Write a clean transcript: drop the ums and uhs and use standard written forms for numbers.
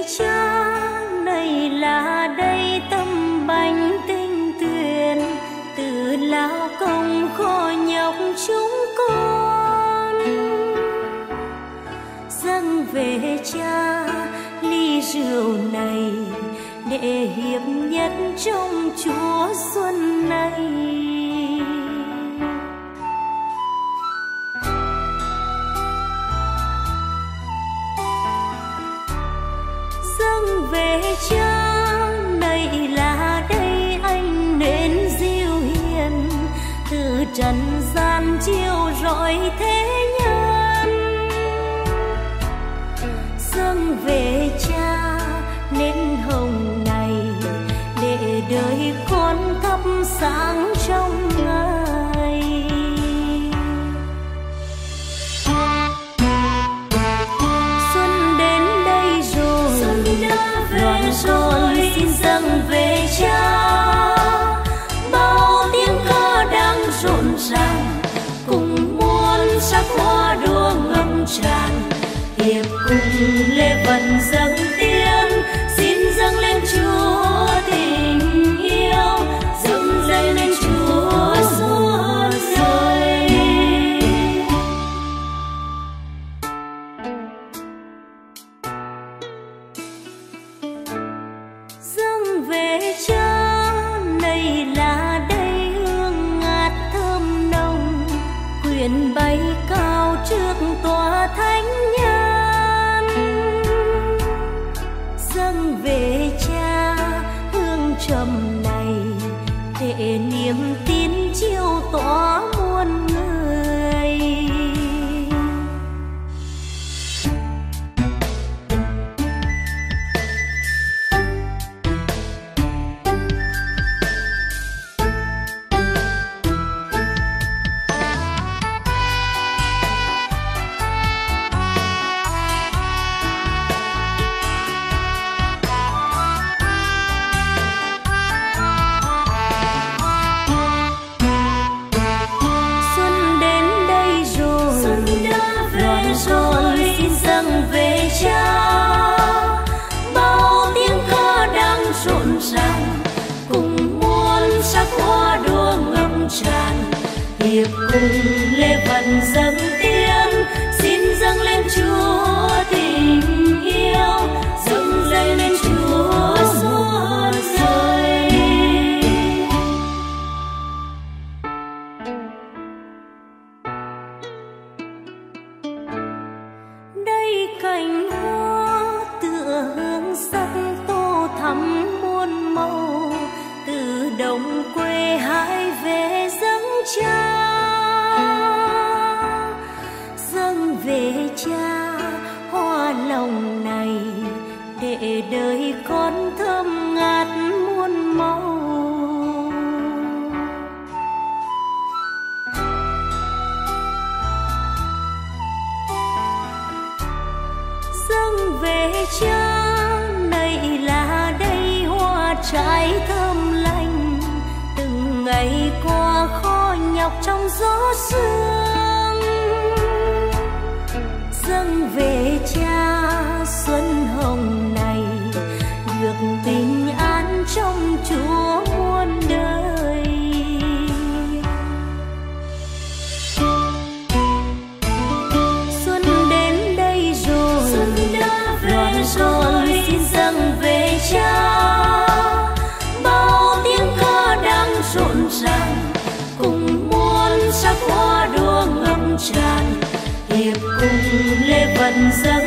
cha, này là đây tâm bánh tinh tuyền, từ lao công khó nhọc chúng con. Dâng về cha ly rượu này, để hiệp nhất trong Chúa xuân này. Dâng về cha, này là đây anh nên diệu hiền, từ trần gian chiếu rọi thế nhân. Dâng về cha nên hồng này, để đời con thắp sáng trong ngày. Xuân đến đây rồi, đoàn con xin dâng về cha. Bao tiếng ca đang rộn ràng, cùng muôn sắc hoa đua ngập tràn. Hiệp cùng lễ vật dâng tiếng, xin dâng lên Chúa tình yêu, dâng lên Chúa xuân rơi. Dâng về cha, này là đây hương ngát thơm nồng, quyền bay cao trước tòa thánh nhân. Dâng về cha hương trầm này, để niềm tin chiếu tỏa muôn người. Rồi xin dâng về cha. Bao tiếng ca đang rộn ràng, cùng muôn sắc hoa đua ngập tràn. Hiệp cùng lễ vật dâng tiếng, xin dâng lên Chúa tình yêu, dâng lên Chúa xuân rơi. Cành hoa tựa hương sắc tô thắm muôn màu, từ đồng quê hai về dâng cha. Dâng về cha hoa lòng này, để đời con thơm ngát muôn màu. Dâng về cha, này là đây hoa trái thơm lành, từng ngày qua khó nhọc trong gió sương. Dâng về cha xuân hồng này, được bình an trong Chúa muôn đời. Xuân đến đây rồi, đoàn con xin dâng về cha. Bao tiếng ca đang rộn ràng, cùng muôn sắc hoa đua ngập tràn. Hiệp cùng lễ vật dâng